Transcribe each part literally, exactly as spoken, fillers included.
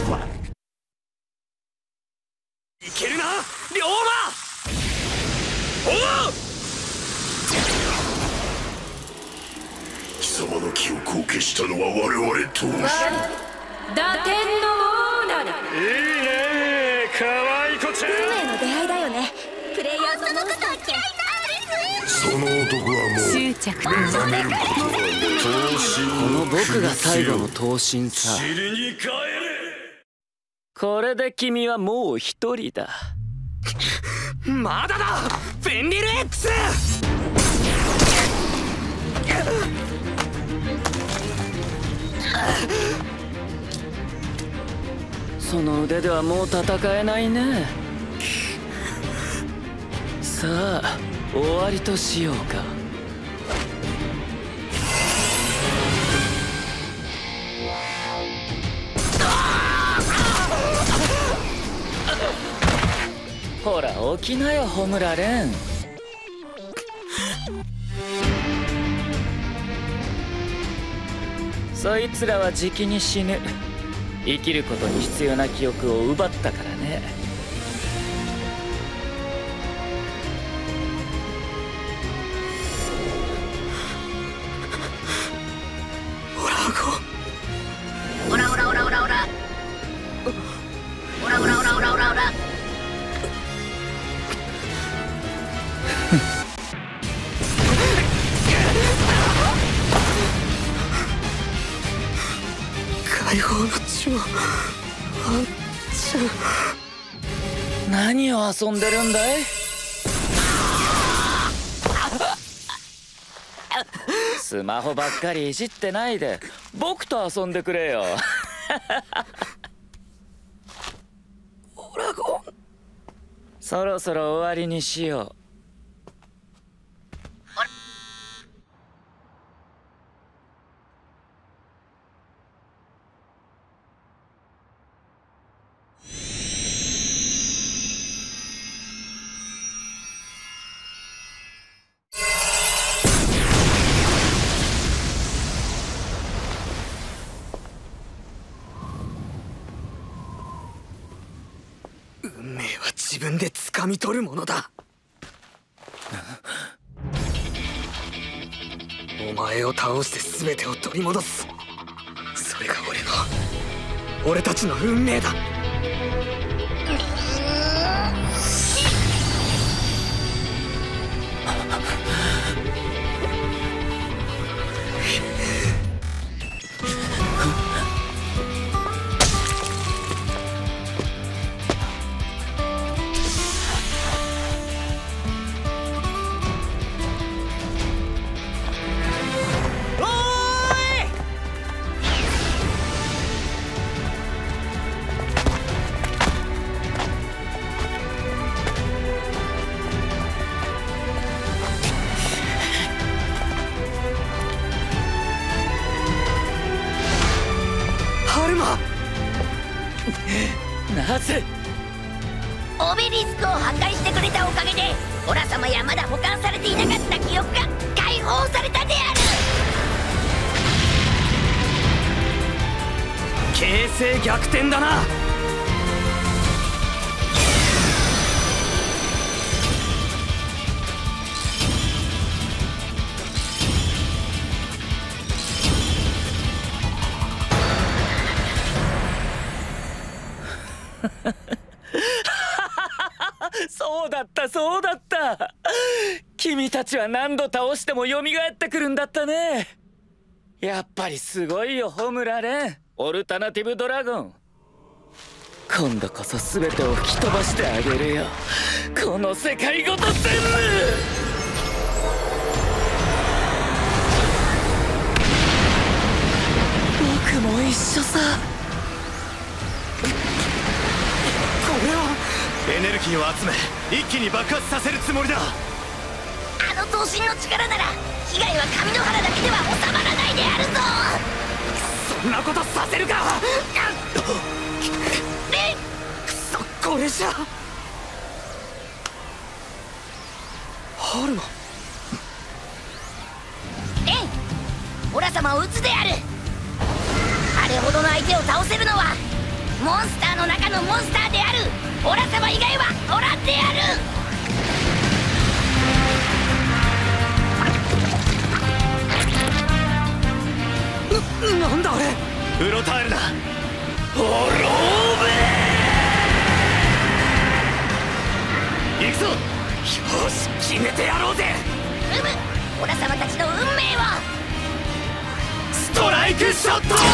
いけるな龍馬。おう、貴様の記憶を消したのは我々当主。 打天のオーナーだ。 いいね、可愛い子ちゃん。 運命の出会いだよね。プレイヤーズのことは嫌いだ。 その男はもう執着と目覚めることは闘神この僕が最後の闘神さ。 尻に帰れ。 これで君はもう一人だ。 まだだ。フェンリル X。 その腕ではもう戦えないね。さあ終わりとしようか。ほら起きなよホムラレン。そいつらはじきに死ぬ。生きることに必要な記憶を奪ったからね。 オラゴ。 オラオラオラオラオラ。オラオラオラオラオラオラ。 解放の血もあんちゃん。 何を遊んでるんだい。スマホばっかりいじってないで僕と遊んでくれよ。 オラゴン。 そろそろ終わりにしよう。 運命は自分で掴み取るものだ。お前を倒して全てを取り戻す。それが俺の俺たちの運命だ。 なぜオベリスクを破壊してくれたおかげでオラ様やまだ保管されていなかった記憶が解放されたである。 形勢逆転だな。 そうだったそうだった。君たちは何度倒しても蘇ってくるんだったね。やっぱりすごいよホムラレン、オルタナティブドラゴン。今度こそ全てを吹き飛ばしてあげるよ、この世界ごと全部。僕も一緒さ。 これはエネルギーを集め一気に爆発させるつもりだ。 あの闘神の力なら被害は神の原だけでは収まらないであるぞ。 そんなことさせるか。 レイくそ、これじゃハルマ。 レイオラ様を撃つである。あれほどの相手を倒せるのはモンスターの中のモンスターであるオラ様以外はおらんである。 な、なんだあれ。 うろたえるな。 滅行くぞ。 よし、決めてやろうぜ。 うむ、オラ様たちの運命はストライクショット。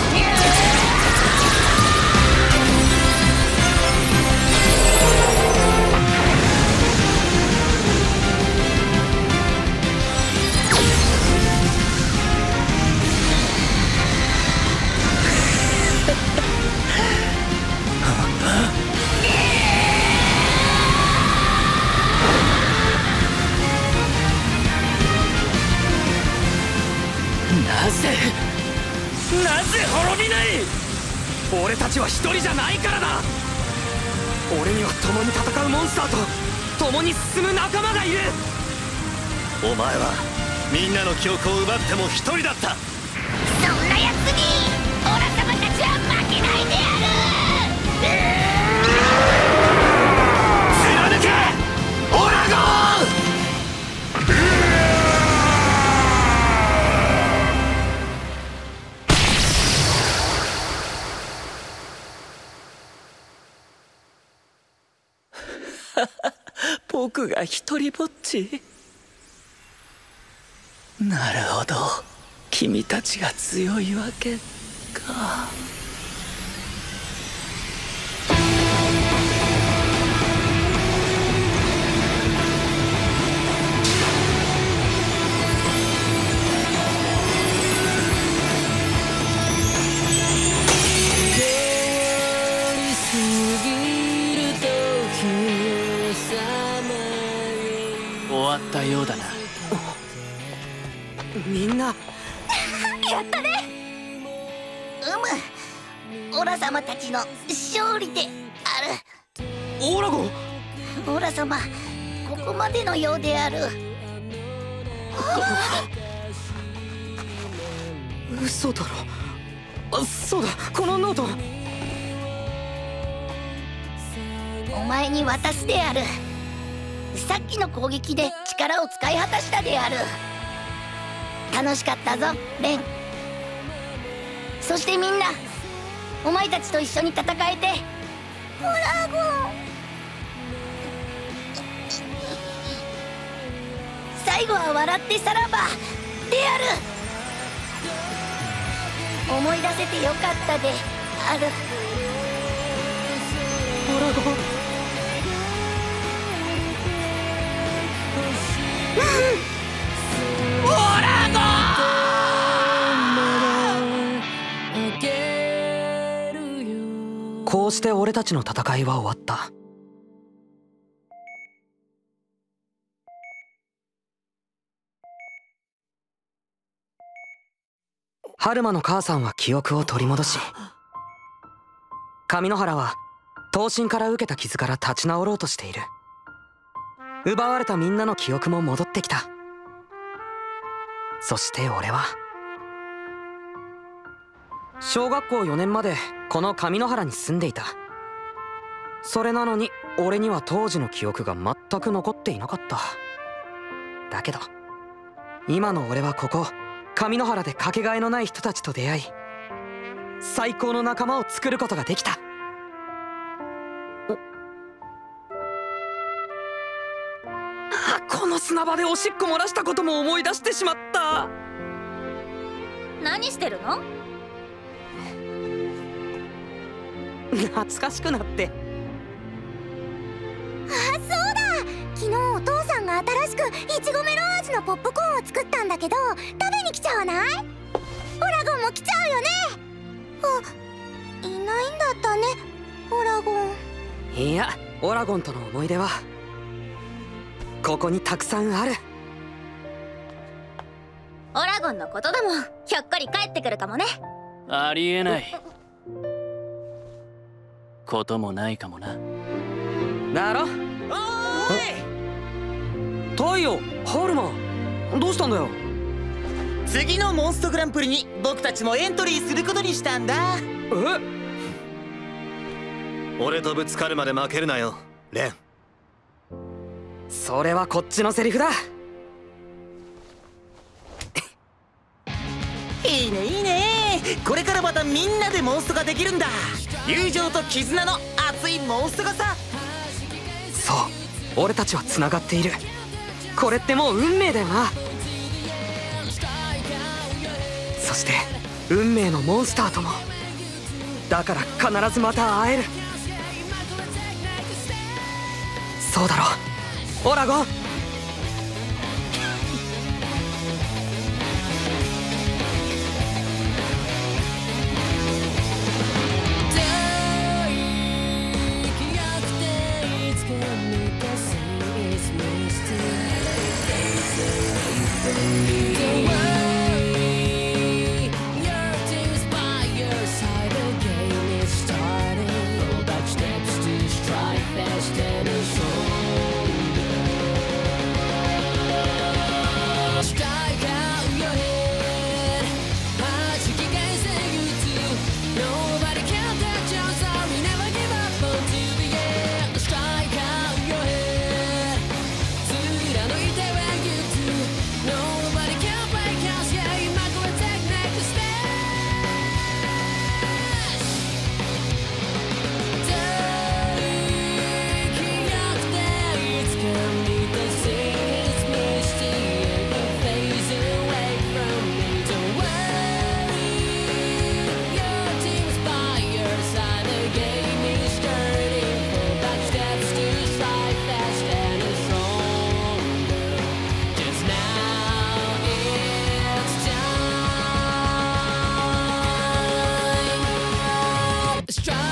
なぜなぜ滅びない。 俺たちは一人じゃないからだ。俺には共に戦うモンスターと共に進む仲間がいる。 お前はみんなの記憶を奪っても一人だった。 そんなやつにオラ様たちは負けないである。 貫けオラゴン。 僕が一人ぼっち。なるほど、君たちが強いわけか。終わったようだな。 みんなやったね。うむ、オラ様たちの勝利である。 オーラゴン。 オラ様、ここまでのようである。 嘘だろ。あ、そうだ、このノート。 お前に渡すである。さっきの攻撃で力を使い果たしたである。楽しかったぞレン。そしてみんな、お前たちと一緒に戦えてオラゴン、最後は笑ってさらばである。思い出せてよかったである。 オラゴン。 オラゴン。こうして俺たちの戦いは終わった。春馬の母さんは記憶を取り戻し、上野原は刀身から受けた傷から立ち直ろうとしている。奪われたみんなの記憶も戻ってきた。そして俺は小学校よねんまでこの上野原に住んでいた。それなのに俺には当時の記憶が全く残っていなかった。だけど今の俺はここ上野原でかけがえのない人たちと出会い、最高の仲間を作ることができた。この砂場でおしっこ漏らしたことも思い出してしまった。 何してるの？ 懐かしくなって。 あ、そうだ、昨日お父さんが新しくいちごメロン味のポップコーンを作ったんだけど、食べに来ちゃわない？オラゴンも来ちゃうよね。あ、いないんだったね、オラゴン。 いや、オラゴンとの思い出はここにたくさんある。 オラゴンのことでもひょっこり帰ってくるかもね。 ありえないこともないかもな。 だろ。おーい太陽、ハルマ、どうしたんだよ。 次のモンストグランプリに僕たちもエントリーすることにしたんだ。 え、 俺とぶつかるまで負けるなよレン。 それはこっちのセリフだ。 いいねいいね。これからまたみんなでモンストができるんだ。友情と絆の熱いモンストがさ。 そう、俺たちはつながっている。これってもう運命だよな。そして運命のモンスターとも。だから必ずまた会える。そうだろオラゴン。 Strike